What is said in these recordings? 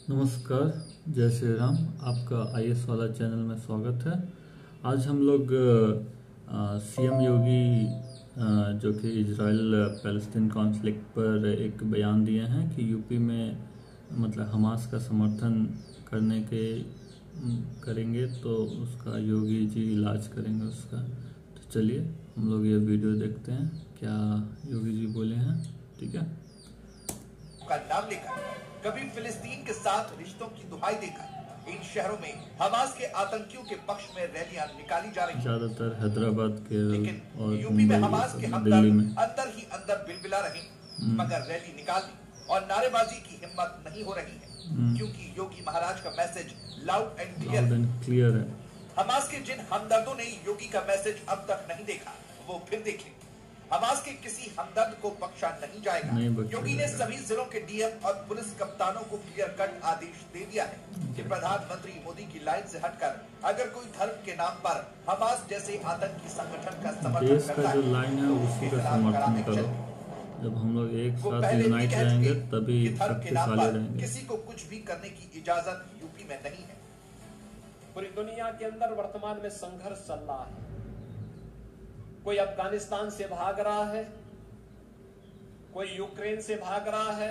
नमस्कार, जय श्री राम। आपका आईएएस वाला चैनल में स्वागत है। आज हम लोग सीएम योगी जो कि इजराइल पैलेस्टीन कॉन्फ्लिक्ट पर एक बयान दिए हैं कि यूपी में मतलब हमास का समर्थन करेंगे तो उसका योगी जी इलाज करेंगे उसका। तो चलिए हम लोग ये वीडियो देखते हैं क्या योगी जी बोले हैं। ठीक है। का नाम लेकर कभी फिलिस्तीन के साथ रिश्तों की दुहाई देकर इन शहरों में हमास के आतंकियों के पक्ष में रैलियां निकाली जा रही हैं। ज्यादातर हैदराबाद के और यूपी में हमास के हमदर्द अंदर ही अंदर बिलबिला रहे, मगर रैली निकालने और नारेबाजी की हिम्मत नहीं हो रही है, क्योंकि योगी महाराज का मैसेज लाउड एंड क्लियर है। हमास के जिन हमदर्दों ने योगी का मैसेज अब तक नहीं देखा, वो फिर देख लें। हमास के किसी हमदर्द को बख्शा नहीं जाएगा। योगी ने सभी जिलों के डीएम और पुलिस कप्तानों को क्लियर कट आदेश दे दिया है कि प्रधानमंत्री मोदी की लाइन से हटकर अगर कोई धर्म के नाम पर हमास जैसे आतंकी संगठन का समर्थन करता है, लाइन है उसी का समर्थन करो। जब हम लोग एक साथ यूनाइट रहेंगे तभी शक्तिशाली रहेंगे। किसी को कुछ भी करने की इजाजत यूपी में नहीं है। पूरी दुनिया के अंदर वर्तमान में संघर्ष चल रहा है। कोई अफगानिस्तान से भाग रहा है, कोई यूक्रेन से भाग रहा है,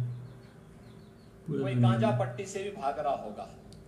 कोई गांजा पट्टी से भी भाग रहा होगा।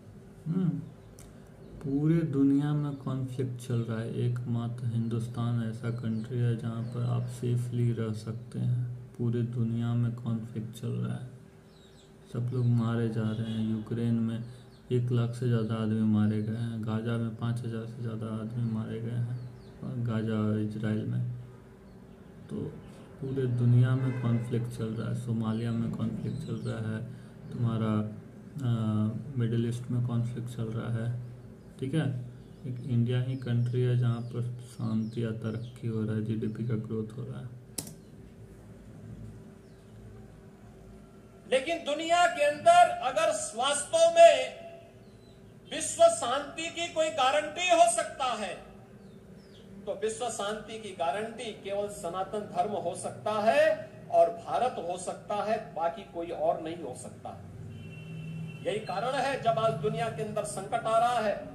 पूरे दुनिया में कॉन्फ्लिक्ट चल रहा है। एकमात्र हिंदुस्तान ऐसा कंट्री है जहां पर आप सेफली रह सकते हैं। पूरे दुनिया में कॉन्फ्लिक्ट चल रहा है, सब लोग मारे जा रहे हैं। यूक्रेन में 1 लाख से ज़्यादा आदमी मारे गए हैं, गाजा में 5000 से ज़्यादा आदमी मारे गए हैं, गाजा और इजराइल में। तो पूरे दुनिया में कॉन्फ्लिक्ट चल रहा है। सोमालिया में कॉन्फ्लिक्ट चल रहा है, तुम्हारा मिडिल ईस्ट में कॉन्फ्लिक्ट चल रहा है। ठीक है। एक इंडिया ही कंट्री है जहाँ पर शांति या तरक्की हो रहा है, जीडीपी का ग्रोथ हो रहा है। लेकिन दुनिया के अंदर अगर वास्तव में विश्व शांति की कोई गारंटी हो सकता है तो विश्व शांति की गारंटी केवल सनातन धर्म हो सकता है और भारत हो सकता है, बाकी कोई और नहीं हो सकता। यही कारण है जब आज दुनिया के अंदर संकट आ रहा है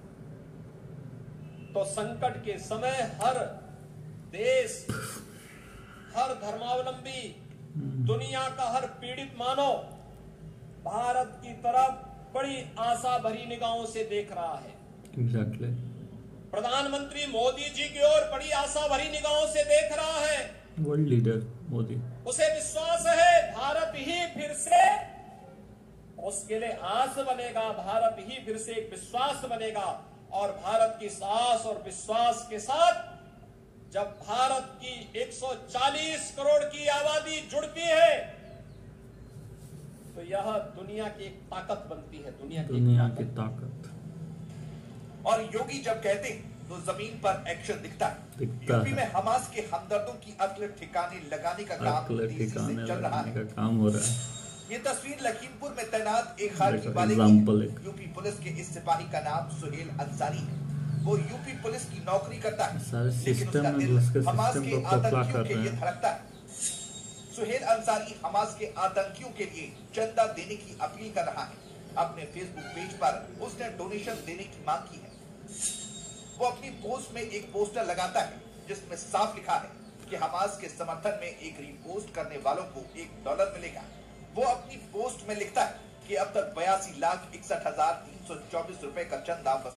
तो संकट के समय हर देश, हर धर्मावलंबी, दुनिया का हर पीड़ित मानव भारत की तरफ बड़ी आशा भरी निगाहों से देख रहा है। Exactly. प्रधानमंत्री मोदी जी की ओर बड़ी आशा भरी निगाहों से देख रहा है। वर्ल्ड लीडर मोदी, उसे विश्वास है भारत ही फिर से, उसके लिए आस बनेगा, भारत ही फिर से एक विश्वास बनेगा। और भारत की साहस और विश्वास के साथ जब भारत की 140 करोड़ की आबादी जुड़ती है तो यह दुनिया की एक ताकत बनती है, दुनिया की ताकत। और योगी जब कहते हैं तो जमीन पर एक्शन दिखता है। यूपी में हमास के हमदर्दों की अक्ल ठिकाने लगाने का काम तेजी से चल रहा है। काम हो रहा है। ये तस्वीर लखीमपुर में तैनात एक खाकी वाले यूपी पुलिस के इस सिपाही का नाम सुहेल अंसारी है। वो यूपी पुलिस की नौकरी करता है, लेकिन उसका दिल हमास के आतंकियों के लिए धड़कता है। सुहेल अंसारी हमास के आतंकियों के लिए चंदा देने की अपील कर रहा है। अपने फेसबुक पेज पर उसने डोनेशन देने की मांग की है। वो अपनी पोस्ट में एक पोस्टर लगाता है जिसमें साफ लिखा है कि हमास के समर्थन में एक रीपोस्ट करने वालों को $1 मिलेगा। वो अपनी पोस्ट में लिखता है कि अब तक 82,61,324 रुपए का चंदा